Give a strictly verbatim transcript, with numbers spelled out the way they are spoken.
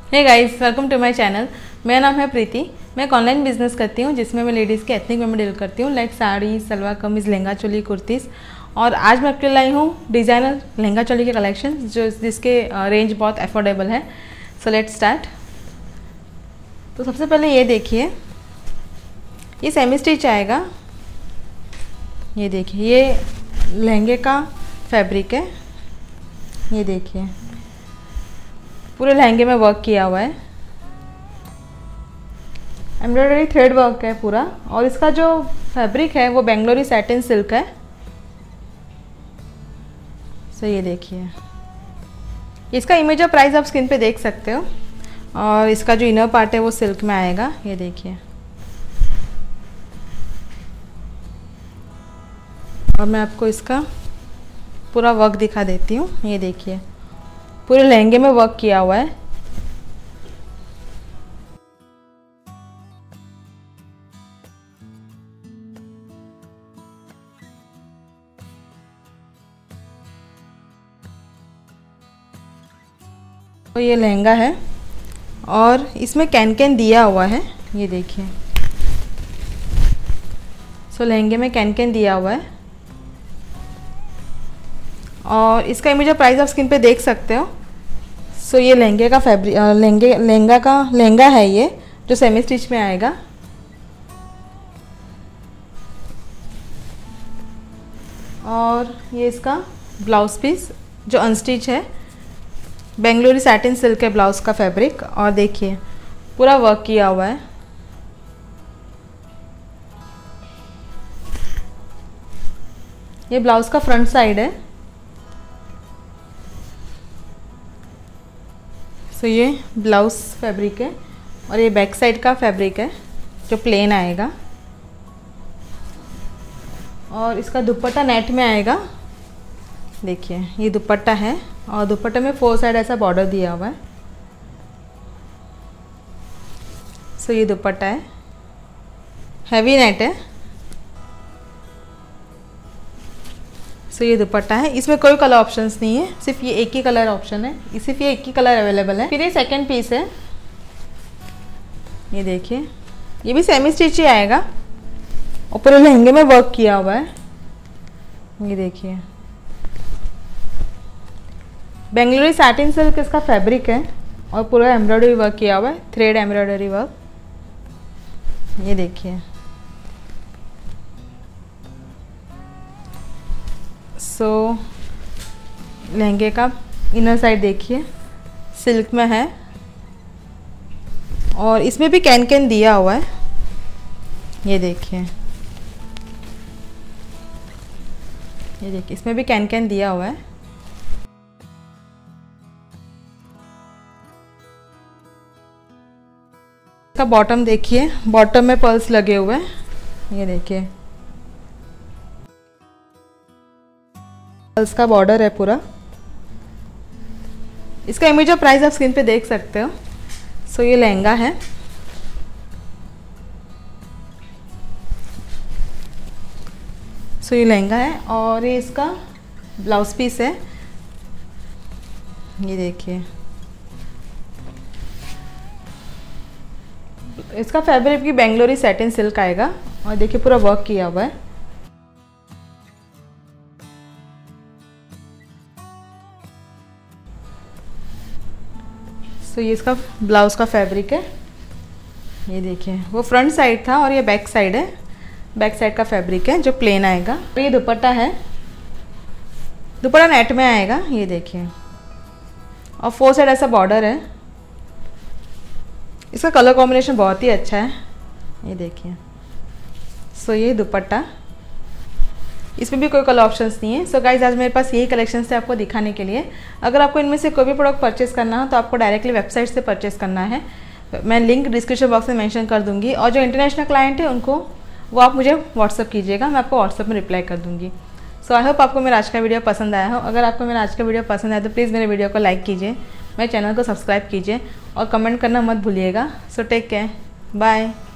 Hey guys, welcome to my channel. मेरा नाम है प्रीति। मैं एक ऑनलाइन बिजनेस करती हूँ जिसमें मैं लेडीज़ के एथनिक वेयर में डील करती हूँ, लाइक साड़ी, सलवार कमीज़, लहंगा चोली, कुर्तीज़। और आज मैं आपके लिए लाई हूँ डिज़ाइनर लहंगा चोली के कलेक्शन जो जिसके रेंज बहुत अफोर्डेबल है। So let's start. तो सबसे पहले ये देखिए, ये सेमी स्टिच आएगा। ये देखिए, ये लहंगे का फैब्रिक है। ये देखिए, पूरे लहंगे में वर्क किया हुआ है, एम्ब्रॉयडरी थ्रेड वर्क है पूरा। और इसका जो फैब्रिक है वो बेंगलोरी सैटिन सिल्क है। सो ये देखिए, इसका इमेज और प्राइस आप स्क्रीन पे देख सकते हो। और इसका जो इनर पार्ट है वो सिल्क में आएगा। ये देखिए, और मैं आपको इसका पूरा वर्क दिखा देती हूँ। ये देखिए, पूरे लहंगे में वर्क किया हुआ है। तो ये लहंगा है और इसमें कैन कैन दिया हुआ है। ये देखिए, सो लहंगे में कैन कैन दिया हुआ है और इसका इमेज और प्राइस आप स्क्रीन पे देख सकते हो। सो ये लहंगे का फैब्रिक लहंगे लहंगा का लहंगा है ये, जो सेमी स्टिच में आएगा। और ये इसका ब्लाउज पीस जो अनस्टिच है, बेंगलोरी सैटिन सिल्क है ब्लाउज का फैब्रिक। और देखिए, पूरा वर्क किया हुआ है। ये ब्लाउज का फ्रंट साइड है। सो ये ब्लाउज फैब्रिक है और ये बैक साइड का फैब्रिक है जो प्लेन आएगा। और इसका दुपट्टा नेट में आएगा। देखिए, ये दुपट्टा है और दुपट्टे में फोर साइड ऐसा बॉर्डर दिया हुआ है। सो ये दुपट्टा है, हैवी नेट है। सो ये दुपट्टा है। इसमें कोई कलर ऑप्शंस नहीं है, सिर्फ ये एक ही कलर ऑप्शन है, सिर्फ ये एक ही कलर अवेलेबल है। फिर ये सेकंड पीस है। ये देखिए, ये भी सेमी स्टिच ही आएगा और पूरे लहंगे में वर्क किया हुआ है। ये देखिए, बेंगलोरी सैटिन सिल्क इसका फैब्रिक है और पूरा एम्ब्रॉयडरी वर्क किया हुआ है, थ्रेड एम्ब्रॉयडरी वर्क। ये देखिए, सो लहंगे का इनर साइड देखिए, सिल्क में है और इसमें भी कैन कैन दिया हुआ है। ये देखिए, ये देखिए, इसमें भी कैन कैन दिया हुआ है। इसका बॉटम देखिए, बॉटम में पर्ल्स लगे हुए हैं। ये देखिए, पर्ल्स का बॉर्डर है पूरा। इसका इमेज और प्राइस आप स्क्रीन पे देख सकते हो। सो ये लहंगा है। सो ये लहंगा है और ये इसका ब्लाउज पीस है। ये देखिए, इसका फैब्रिक की बेंगलोरी सैटिन सिल्क आएगा और देखिए पूरा वर्क किया हुआ है। तो ये इसका ब्लाउज का फैब्रिक है। ये देखिए, वो फ्रंट साइड था और ये बैक साइड है। बैक साइड का फैब्रिक है जो प्लेन आएगा। तो ये दुपट्टा है, दुपट्टा नेट में आएगा। ये देखिए, और फोर साइड ऐसा बॉर्डर है। इसका कलर कॉम्बिनेशन बहुत ही अच्छा है। ये देखिए, सो ये दुपट्टा, इसमें भी कोई कलर ऑप्शंस नहीं है। सो गाइज, आज मेरे पास यही कलेक्शन थे आपको दिखाने के लिए। अगर आपको इनमें से कोई भी प्रोडक्ट परचेस करना हो तो आपको डायरेक्टली वेबसाइट से परचेस करना है। मैं लिंक डिस्क्रिप्शन बॉक्स में मेंशन कर दूंगी। और जो इंटरनेशनल क्लाइंट है उनको वो आप मुझे व्हाट्सअप कीजिएगा, मैं आपको व्हाट्सअप में रिप्लाई कर दूंगी। सो आई होप आपको मेरा आज का वीडियो पसंद आया हो। अगर आपको मेरा आज का वीडियो पसंद आया तो प्लीज़ मेरे वीडियो को लाइक कीजिए, मेरे चैनल को सब्सक्राइब कीजिए और कमेंट करना मत भूलिएगा। So take care, bye.